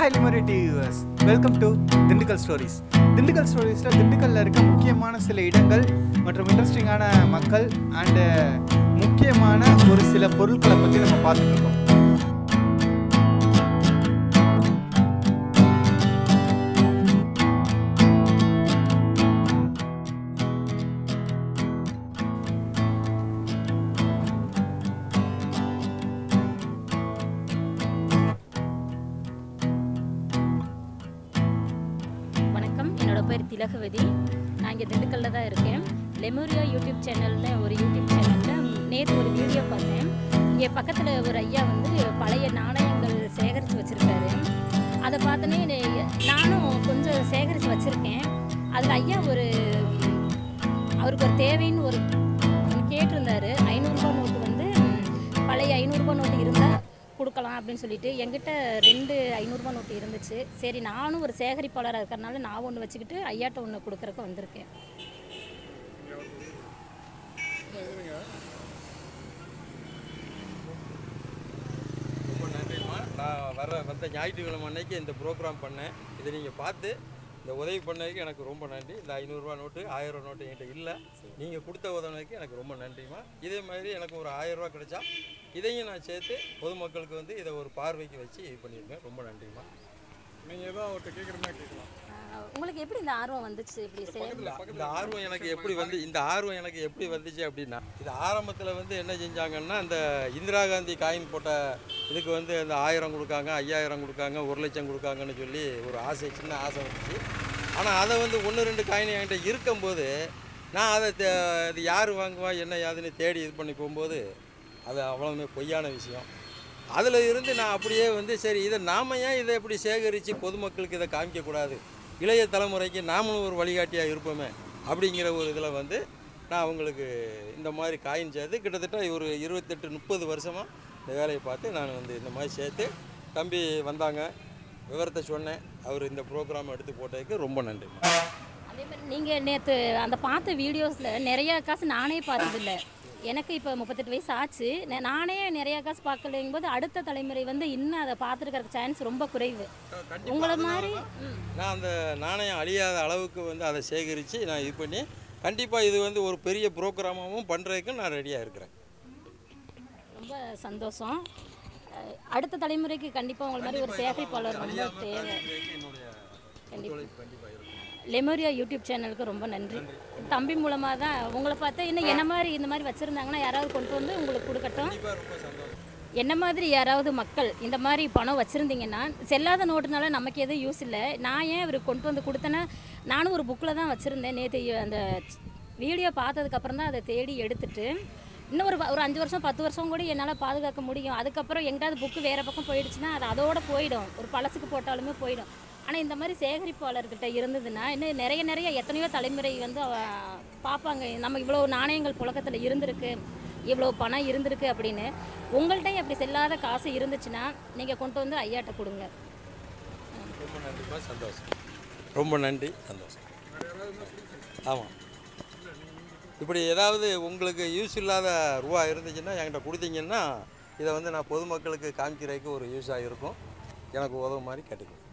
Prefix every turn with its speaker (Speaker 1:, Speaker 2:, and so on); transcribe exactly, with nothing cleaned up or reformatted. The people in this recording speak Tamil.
Speaker 1: Hi Limerick T V viewers, welcome to Dindigul Stories. Dindigul Stories la Dindigul la irukka முக்கியமான சில இடங்கள் மற்றும் இன்ட்ரஸ்டிங்கான மக்கள் and முக்கியமான ஒரு சில பொருட்களை பத்தி நம்ம பார்த்துட்டு இருக்கோம்.
Speaker 2: என்னோட பேர் திலகவதி. நான் இங்கே திண்டுக்கல்ல தான் இருக்கேன். லெமோரியா யூடியூப் சேனலில் ஒரு யூடியூப் சேனலில் நேற்று ஒரு வீடியோ பார்த்தேன். இங்கே பக்கத்தில் ஒரு ஐயா வந்து பழைய நாணயங்கள் சேகரித்து வச்சுருக்காரு. அதை பார்த்தோன்னே நானும் கொஞ்சம் சேகரித்து வச்சுருக்கேன். அதில் ஐயா ஒரு அவருக்கு ஒரு தேவைன்னு ஒரு கேட்டிருந்தார். ஐநூறுரூபா நோட்டு வந்து பழைய ஐநூறுரூபா நோட்டு இருந்தால் கொடுக்கலாம் அப்படின்னு சொல்லிட்டு என்கிட்ட ரெண்டு ஐநூறுரூபா நோட்டு இருந்துச்சு. சரி, நானும் ஒரு சேகரிப்பாளராக இருக்கிறனால நான் ஒன்று வச்சுக்கிட்டு ஐயாட்ட ஒன்று கொடுக்குறக்கு வந்திருக்கேன்.
Speaker 3: ரொம்ப நன்றிம்மா. நான் வர வந்த ஞாயிற்றுக்கிழமை அன்னைக்கு இந்த ப்ரோக்ராம் பண்ணேன். இதை நீங்கள் பார்த்து இந்த உதவி பண்ணதுக்கு எனக்கு ரொம்ப நன்றி. இந்த ஐநூறுரூவா நோட்டு ஆயிரம் நோட்டு என்கிட்ட இல்லை. நீங்கள் கொடுத்த உதவிக்கு எனக்கு ரொம்ப நன்றிம்மா. இதே மாதிரி எனக்கு ஒரு ஆயிரரூவா கிடைச்சா இதையும் நான் சேர்த்து பொதுமக்களுக்கு வந்து இதை ஒரு பார்வைக்கு வச்சு இது பண்ணியிருக்கேன். ரொம்ப நன்றிம்மா.
Speaker 4: நீங்கள் ஏதோ அவர்கிட்ட கேட்குறதா கேட்கலாம்.
Speaker 2: உங்களுக்கு எப்படி இந்த ஆர்வம் வந்துச்சு? இப்படி
Speaker 3: இந்த ஆர்வம் எனக்கு எப்படி வந்து இந்த ஆர்வம் எனக்கு எப்படி வந்துச்சு அப்படின்னா, இது ஆரம்பத்தில் வந்து என்ன செஞ்சாங்கன்னா, இந்த இந்திரா காந்தி காயின் போட்ட இதுக்கு வந்து அந்த ஆயிரம் கொடுக்காங்க, ஐயாயிரம் கொடுக்காங்க, ஒரு லட்சம் கொடுக்காங்கன்னு சொல்லி ஒரு ஆசை, சின்ன ஆசை வந்துச்சு. ஆனால் அதை வந்து ஒன்று ரெண்டு காயின் என்கிட்ட இருக்கும்போது நான் அதை இது யார் வாங்குவா என்ன யாதுன்னு தேடி இது பண்ணி போகும்போது அது அவ்வளோமே பொய்யான விஷயம். அதில் இருந்து நான் அப்படியே வந்து சரி, இதை நாம் ஏன் இதை எப்படி சேகரித்து பொதுமக்களுக்கு இதை காமிக்கக்கூடாது, இளைய தலைமுறைக்கு நாமளும் ஒரு வழிகாட்டியாக இருப்போமே அப்படிங்கிற ஒரு இதில் வந்து நான் அவங்களுக்கு இந்த மாதிரி காயின் சேர்த்து கிட்டத்தட்ட ஒரு இருபத்தெட்டு முப்பது வருஷமாக இந்த வேலையை பார்த்து நான் வந்து இந்த மாதிரி சேர்த்து தம்பி வந்தாங்க, விவரத்தை சொன்னேன். அவர் இந்த ப்ரோக்ராம் எடுத்து போட்டதுக்கு ரொம்ப நன்றி.
Speaker 2: அதே மாதிரி நீங்கள் நேற்று அந்த பார்த்த வீடியோஸில் நிறையா காசு நானே பார்த்ததில்லை. எனக்கு இப்போ முப்பத்தெட்டு வயசு ஆச்சு. நானே நிறையா காசு பார்க்கலைங்கும் போது அடுத்த தலைமுறை வந்து இன்னும் அதை பார்த்துருக்கிற சான்ஸ் ரொம்ப குறைவு. உங்களை மாதிரி
Speaker 3: நான் அந்த நாணயம் அழியாத அளவுக்கு வந்து அதை சேகரித்து நான் இது பண்ணி கண்டிப்பாக இது வந்து ஒரு பெரிய ப்ரோக்ராமாகவும் பண்ணுறதுக்கு நான் ரெடியாக இருக்கிறேன்.
Speaker 2: ரொம்ப சந்தோஷம். அடுத்த தலைமுறைக்கு கண்டிப்பாக உங்களை மாதிரி ஒரு சேகரிப்பாளர் ரொம்ப தேவை. கண்டிப்பாக லெமோரியா யூடியூப் சேனலுக்கு ரொம்ப நன்றி. தம்பி மூலமாக தான் உங்களை பார்த்தா இன்னும் என்ன மாதிரி இந்த மாதிரி வச்சுருந்தாங்கன்னா யாராவது கொண்டு வந்து உங்களுக்கு கொடுக்கட்டும். என்ன மாதிரி யாராவது மக்கள் இந்த மாதிரி பணம் வச்சுருந்தீங்கன்னா, செல்லாத நோட்டுனால நமக்கு எதுவும் யூஸ் இல்லை. நான் ஏன் இவருக்கு கொண்டு வந்து கொடுத்தேன்னா, நானும் ஒரு புக்கில் தான் வச்சுருந்தேன். நேற்று அந்த வீடியோ பார்த்ததுக்கப்புறம் தான் அதை தேடி எடுத்துட்டு இன்னும் ஒரு ஒரு அஞ்சு வருஷம் பத்து வருஷம் கூட என்னால் பாதுகாக்க முடியும். அதுக்கப்புறம் எங்கேயாவது புக்கு வேறு பக்கம் போயிடுச்சுன்னா அது அதோடு போயிடும், ஒரு பழசுக்கு போட்டாலுமே போயிடும். ஆனால் இந்த மாதிரி சேகரிப்பாளர்கிட்ட இருந்ததுன்னா இன்னும் நிறைய நிறைய எத்தனையோ தலைமுறை வந்து பார்ப்பாங்க, நம்ம இவ்வளோ நாணயங்கள் புழக்கத்தில் இருந்திருக்கு, இவ்வளோ பணம் இருந்திருக்கு அப்படின்னு. உங்கள்கிட்ட அப்படி செல்லாத காசு இருந்துச்சுன்னா நீங்கள் கொண்டு வந்து ஐயாட்ட கொடுங்க.
Speaker 3: ரொம்ப நன்றிப்பா, சந்தோஷம். ரொம்ப நன்றி, சந்தோஷம். ஆமாம், இப்படி ஏதாவது உங்களுக்கு யூஸ் இல்லாத ரூபா இருந்துச்சுன்னா என்கிட்ட கொடுத்தீங்கன்னா இதை வந்து நான் பொதுமக்களுக்கு காமிக்கிறதுக்கு ஒரு யூஸாக இருக்கும். எனக்கு உதவு மாதிரி கேட்டுக்கணும்.